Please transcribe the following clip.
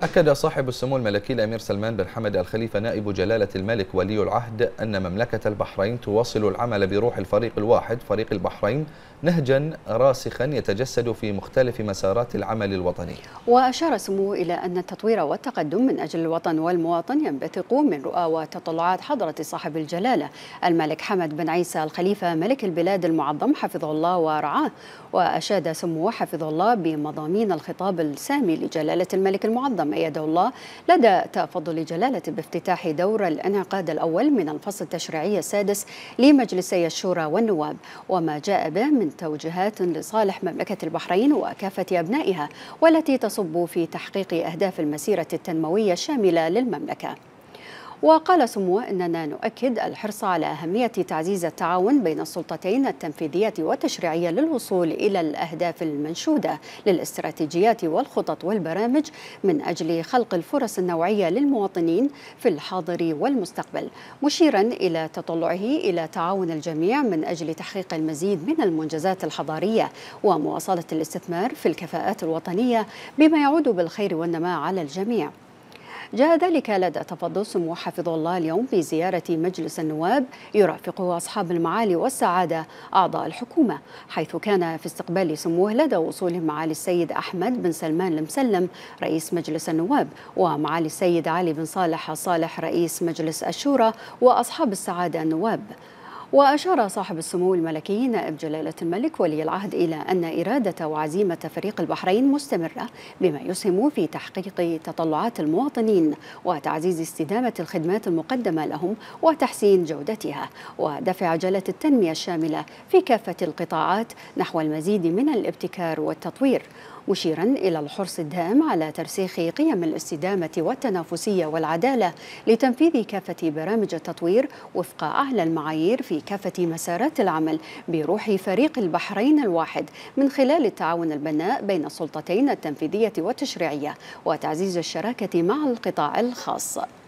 أكد صاحب السمو الملكي الأمير سلمان بن حمد الخليفة نائب جلالة الملك ولي العهد أن مملكة البحرين تواصل العمل بروح الفريق الواحد فريق البحرين نهجا راسخا يتجسد في مختلف مسارات العمل الوطني. وأشار سموه إلى أن التطوير والتقدم من أجل الوطن والمواطن ينبثق من رؤى وتطلعات حضرة صاحب الجلالة الملك حمد بن عيسى الخليفة ملك البلاد المعظم حفظه الله ورعاه. وأشاد سموه حفظه الله بمضامين الخطاب السامي لجلالة الملك المعظم أيده الله لدى تفضل جلالته بافتتاح دور الانعقاد الأول من الفصل التشريعي السادس لمجلسي الشورى والنواب، وما جاء به من توجيهات لصالح مملكة البحرين وكافة أبنائها والتي تصب في تحقيق أهداف المسيرة التنموية الشاملة للمملكة. وقال سموه إننا نؤكد الحرص على أهمية تعزيز التعاون بين السلطتين التنفيذية والتشريعية للوصول إلى الأهداف المنشودة للاستراتيجيات والخطط والبرامج من أجل خلق الفرص النوعية للمواطنين في الحاضر والمستقبل، مشيرا إلى تطلعه إلى تعاون الجميع من أجل تحقيق المزيد من المنجزات الحضارية ومواصلة الاستثمار في الكفاءات الوطنية بما يعود بالخير والنماء على الجميع. جاء ذلك لدى تفضل سمو حفظه الله اليوم بزيارة مجلس النواب يرافقه أصحاب المعالي والسعادة أعضاء الحكومة، حيث كان في استقبال سموه لدى وصوله معالي السيد أحمد بن سلمان المسلم رئيس مجلس النواب ومعالي السيد علي بن صالح الصالح رئيس مجلس الشورى وأصحاب السعادة النواب. وأشار صاحب السمو الملكي نائب جلالة الملك ولي العهد إلى أن إرادة وعزيمة فريق البحرين مستمرة بما يسهم في تحقيق تطلعات المواطنين وتعزيز استدامة الخدمات المقدمة لهم وتحسين جودتها ودفع عجلة التنمية الشاملة في كافة القطاعات نحو المزيد من الابتكار والتطوير، مشيرا إلى الحرص الدائم على ترسيخ قيم الاستدامة والتنافسية والعدالة لتنفيذ كافة برامج التطوير وفق أعلى المعايير في كافة مسارات العمل بروح فريق البحرين الواحد من خلال التعاون البناء بين السلطتين التنفيذية والتشريعية وتعزيز الشراكة مع القطاع الخاص.